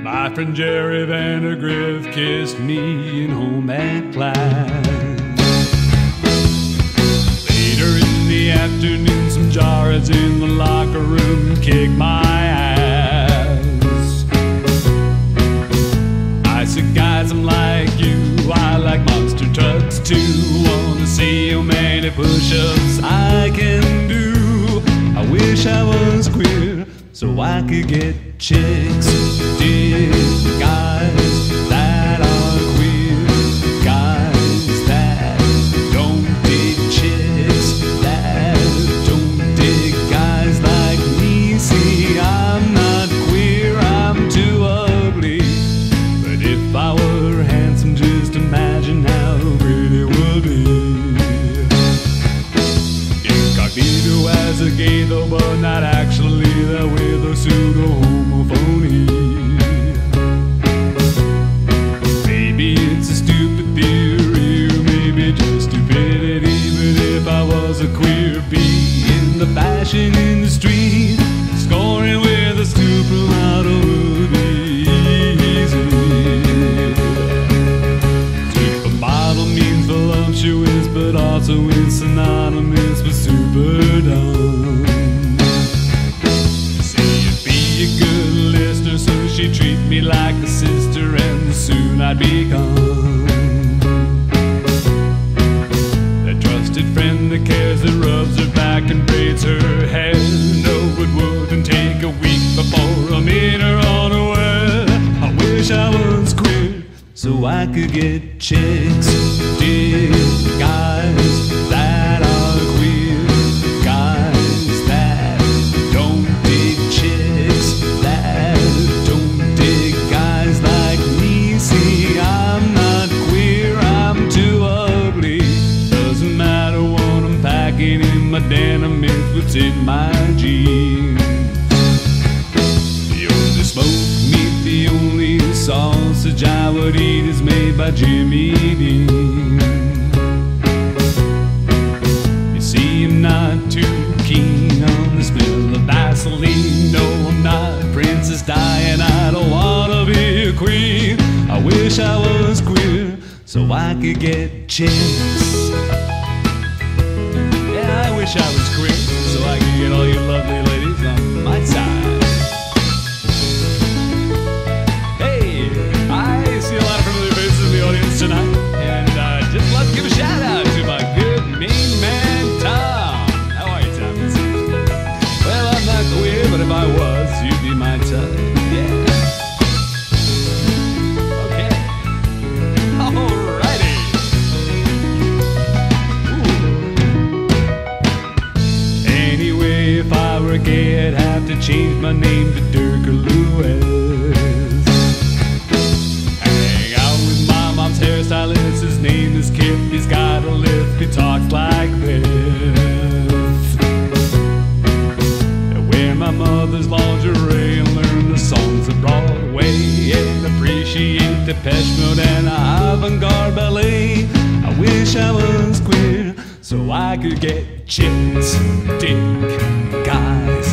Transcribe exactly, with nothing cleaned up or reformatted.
My friend Jerry Vandergrift kissed me in home ec class. Later in the afternoon, some jarheads in the locker room kicked my ass. I said, guys, I'm like you, I like monster trucks too. Wanna see how many push-ups I can do. I wish I was queer so I could get chicks. Dig guys that are queer, guys that don't dig chicks, that don't dig guys like me. See, I'm not queer, I'm too ugly, but if I were handsome, just imagine how pretty it would be. Incognito as a gay though, but not actually that way, the pseudo homo phony. Maybe it's a stupid theory, or maybe just stupidity, but if I was a queer bee in the fashion industry, scoring with a supermodel would be easy. Supermodel means voluptuous, but also is synonymous with super dumb. She treat me like a sister, and soon I'd become that trusted friend that cares, that rubs her back and braids her hair. No, it wouldn't take a week before I meet her unaware. I wish I was queer so I could get chicks. Dig guys that are queer, guys that don't dig chicks, that in my denim, it's what's in my jeans. The only smoked meat, the only sausage I would eat is made by Jimmy Dean. You see, I'm not too keen on the smell of Vaseline. No, I'm not Princess Di, I don't wanna be a queen. I wish I was queer so I could get chicks. I wish I was queer so I could get all you lovely ladies on my side. Hey, I see a lot of familiar faces in the audience tonight, and I'd uh, just love to give a shout out to my good mean man Tom. How are you, Tom? Well, I'm not queer, but if I was, you'd be my type. Yeah. Okay. Alrighty. If I were gay, I'd have to change my name to Dirk or Lewis. Hang out with my mom's hairstylist, his name is Kip. He's got a lisp, he talks like this. I wear my mother's lingerie and learn the songs of Broadway, and appreciate the Depeche Mode and avant-garde ballet. I wish I was queer so I could get chicks. Dig guys